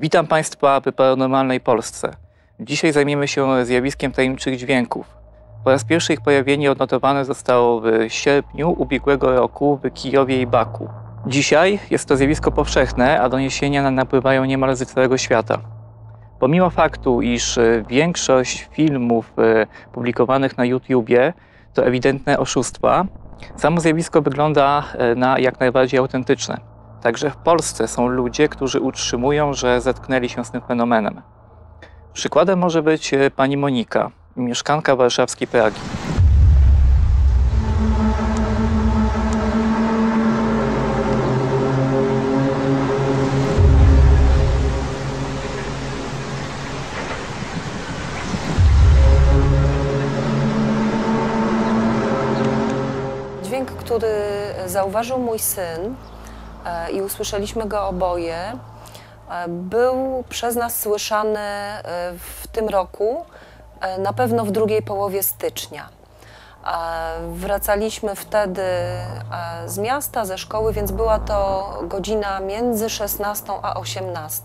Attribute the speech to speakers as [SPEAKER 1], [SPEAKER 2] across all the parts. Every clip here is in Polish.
[SPEAKER 1] Witam Państwa w Paranormalnej Polsce. Dzisiaj zajmiemy się zjawiskiem tajemniczych dźwięków. Po raz pierwszy ich pojawienie odnotowane zostało w sierpniu ubiegłego roku w Kijowie i Baku. Dzisiaj jest to zjawisko powszechne, a doniesienia napływają niemal z całego świata. Pomimo faktu, iż większość filmów publikowanych na YouTubie to ewidentne oszustwa, samo zjawisko wygląda na jak najbardziej autentyczne. Także w Polsce są ludzie, którzy utrzymują, że zetknęli się z tym fenomenem. Przykładem może być pani Monika, mieszkanka warszawskiej Pragi.
[SPEAKER 2] Dźwięk, który zauważył mój syn i usłyszeliśmy go oboje, był przez nas słyszany w tym roku, na pewno w drugiej połowie stycznia. Wracaliśmy wtedy z miasta, ze szkoły, więc była to godzina między 16 a 18.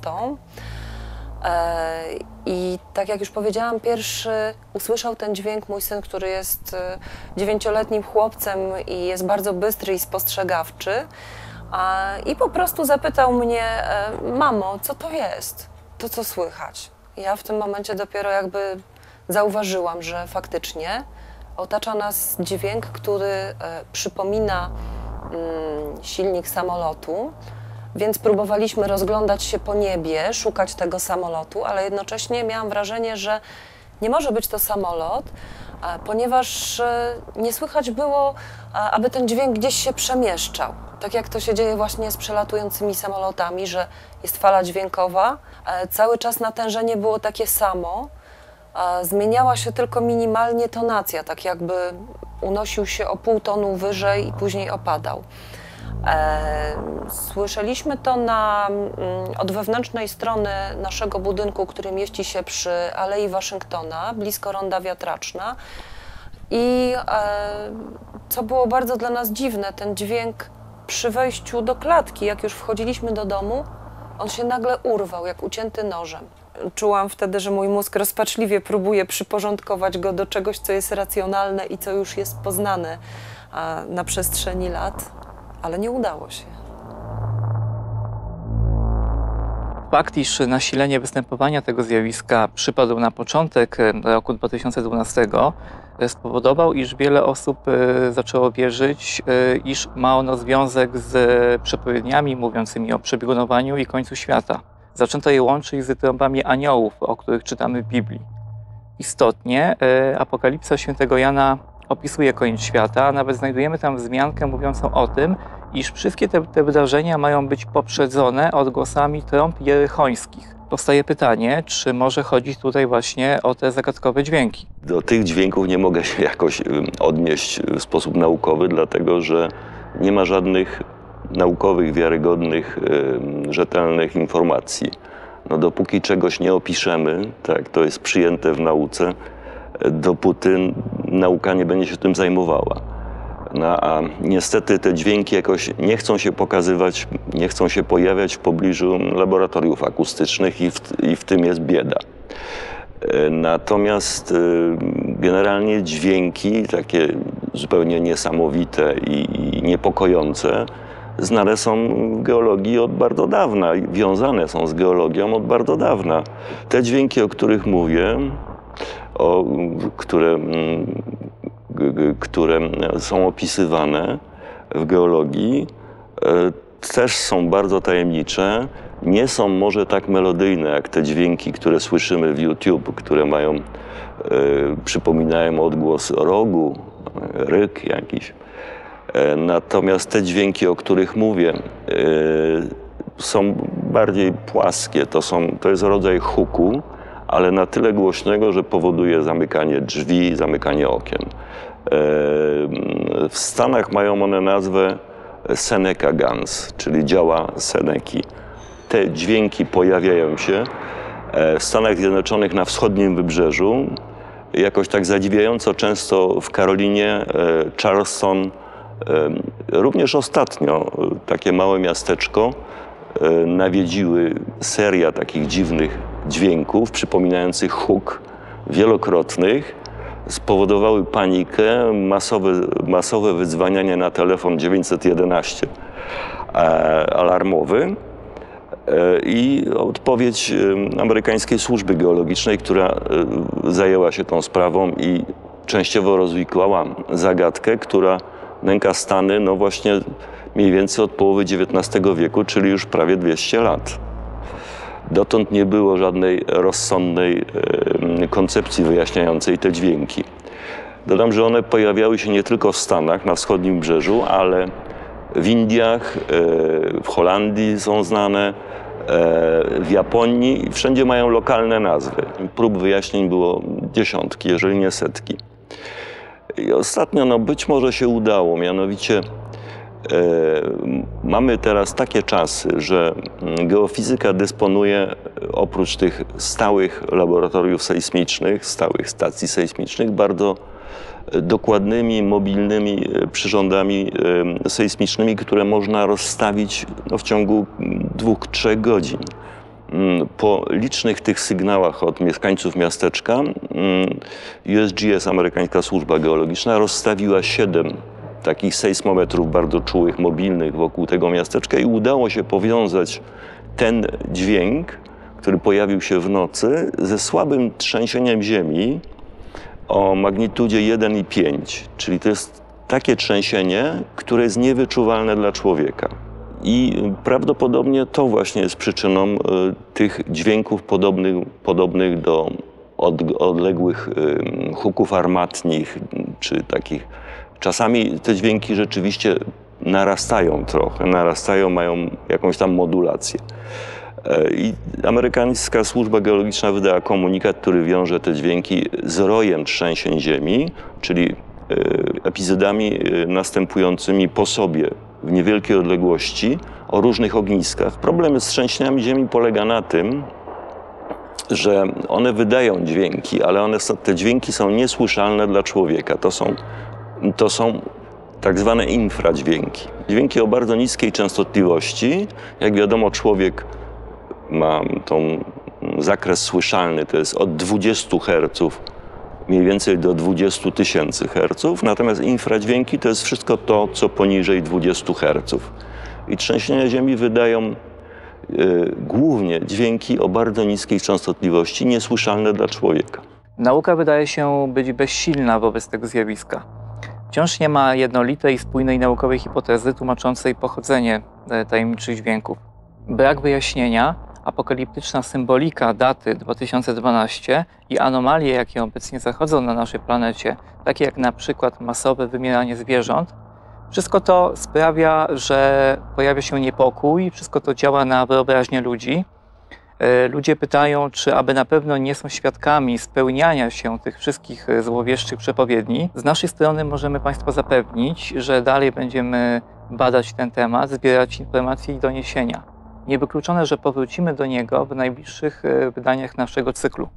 [SPEAKER 2] I tak jak już powiedziałam, pierwszy usłyszał ten dźwięk mój syn, który jest 9-letnim chłopcem i jest bardzo bystry i spostrzegawczy. I po prostu zapytał mnie: mamo, co to jest? To co słychać? Ja w tym momencie dopiero jakby zauważyłam, że faktycznie otacza nas dźwięk, który przypomina silnik samolotu. Więc próbowaliśmy rozglądać się po niebie, szukać tego samolotu, ale jednocześnie miałam wrażenie, że nie może być to samolot, ponieważ nie słychać było, aby ten dźwięk gdzieś się przemieszczał. Tak jak to się dzieje właśnie z przelatującymi samolotami, że jest fala dźwiękowa, cały czas natężenie było takie samo, zmieniała się tylko minimalnie tonacja, tak jakby unosił się o pół tonu wyżej i później opadał. Słyszeliśmy to od wewnętrznej strony naszego budynku, który mieści się przy Alei Waszyngtona, blisko Ronda Wiatraczna. I co było bardzo dla nas dziwne, ten dźwięk przy wejściu do klatki, jak już wchodziliśmy do domu, on się nagle urwał, jak ucięty nożem. Czułam wtedy, że mój mózg rozpaczliwie próbuje przyporządkować go do czegoś, co jest racjonalne i co już jest poznane na przestrzeni lat. Ale nie udało się.
[SPEAKER 1] Fakt, iż nasilenie występowania tego zjawiska przypadł na początek roku 2012, spowodował, iż wiele osób zaczęło wierzyć, iż ma ono związek z przepowiedniami mówiącymi o przebiegunowaniu i końcu świata. Zaczęto je łączyć z trąbami aniołów, o których czytamy w Biblii. Istotnie Apokalipsa świętego Jana opisuje koniec świata, a nawet znajdujemy tam wzmiankę mówiącą o tym, iż wszystkie te wydarzenia mają być poprzedzone odgłosami trąb jerychońskich. Powstaje pytanie, czy może chodzić tutaj właśnie o te zagadkowe dźwięki?
[SPEAKER 3] Do tych dźwięków nie mogę się jakoś odnieść w sposób naukowy, dlatego że nie ma żadnych naukowych, wiarygodnych, rzetelnych informacji. No, dopóki czegoś nie opiszemy, tak, to jest przyjęte w nauce, dopóty nauka nie będzie się tym zajmowała. No, a niestety te dźwięki jakoś nie chcą się pokazywać, nie chcą się pojawiać w pobliżu laboratoriów akustycznych i w tym jest bieda. Natomiast generalnie dźwięki takie zupełnie niesamowite i niepokojące znane są w geologii od bardzo dawna i wiązane są z geologią od bardzo dawna. Te dźwięki, o których mówię, które są opisywane w geologii, też są bardzo tajemnicze. Nie są może tak melodyjne jak te dźwięki, które słyszymy w YouTube, które przypominają odgłos rogu, ryk jakiś. Natomiast te dźwięki, o których mówię, są bardziej płaskie. To jest rodzaj huku, ale na tyle głośnego, że powoduje zamykanie drzwi, zamykanie okien. W Stanach mają one nazwę Seneca Guns, czyli działa Seneki. Te dźwięki pojawiają się w Stanach Zjednoczonych na wschodnim wybrzeżu, jakoś tak zadziwiająco często w Karolinie, Charleston, również ostatnio takie małe miasteczko nawiedziły seria takich dziwnych dźwięków, przypominających huk, wielokrotnych, spowodowały panikę, masowe wydzwanianie na telefon 911 alarmowy i odpowiedź amerykańskiej służby geologicznej, która zajęła się tą sprawą i częściowo rozwikłała zagadkę, która nęka Stany, no właśnie mniej więcej od połowy XIX wieku, czyli już prawie 200 lat. Dotąd nie było żadnej rozsądnej koncepcji wyjaśniającej te dźwięki. Dodam, że one pojawiały się nie tylko w Stanach, na wschodnim wybrzeżu, ale w Indiach, w Holandii są znane, w Japonii i wszędzie mają lokalne nazwy. Prób wyjaśnień było dziesiątki, jeżeli nie setki. I ostatnio no, być może się udało, mianowicie mamy teraz takie czasy, że geofizyka dysponuje oprócz tych stałych laboratoriów sejsmicznych, stałych stacji sejsmicznych, bardzo dokładnymi, mobilnymi przyrządami sejsmicznymi, które można rozstawić no, w ciągu 2-3 godzin. Po licznych tych sygnałach od mieszkańców miasteczka USGS, amerykańska służba geologiczna, rozstawiła 7 takich sejsmometrów bardzo czułych, mobilnych wokół tego miasteczka i udało się powiązać ten dźwięk, który pojawił się w nocy, ze słabym trzęsieniem ziemi o magnitudzie 1,5, czyli to jest takie trzęsienie, które jest niewyczuwalne dla człowieka. I prawdopodobnie to właśnie jest przyczyną tych dźwięków podobnych do odległych huków armatnich, czy takich. Czasami te dźwięki rzeczywiście narastają trochę, mają jakąś tam modulację. I amerykańska służba geologiczna wydała komunikat, który wiąże te dźwięki z rojem trzęsień ziemi, czyli epizodami następującymi po sobie w niewielkiej odległości o różnych ogniskach. Problem z trzęsieniami ziemi polega na tym, że one wydają dźwięki, ale te dźwięki są niesłyszalne dla człowieka. To są tak zwane infradźwięki. Dźwięki o bardzo niskiej częstotliwości. Jak wiadomo, człowiek ma zakres słyszalny, to jest od 20 Hz mniej więcej do 20 000 Hz, natomiast infradźwięki to jest wszystko to, co poniżej 20 Hz. I trzęsienia ziemi wydają głównie dźwięki o bardzo niskiej częstotliwości, niesłyszalne dla człowieka.
[SPEAKER 1] Nauka wydaje się być bezsilna wobec tego zjawiska. Wciąż nie ma jednolitej i spójnej naukowej hipotezy tłumaczącej pochodzenie tajemniczych dźwięków. Brak wyjaśnienia, apokaliptyczna symbolika daty 2012 i anomalie, jakie obecnie zachodzą na naszej planecie, takie jak na przykład masowe wymieranie zwierząt, wszystko to sprawia, że pojawia się niepokój, wszystko to działa na wyobraźnię ludzi. Ludzie pytają, czy aby na pewno nie są świadkami spełniania się tych wszystkich złowieszczych przepowiedni. Z naszej strony możemy Państwa zapewnić, że dalej będziemy badać ten temat, zbierać informacje i doniesienia. Niewykluczone, że powrócimy do niego w najbliższych wydaniach naszego cyklu.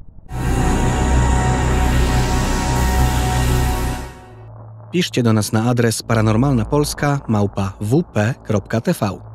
[SPEAKER 4] Piszcie do nas na adres paranormalnapolska@wp.tv.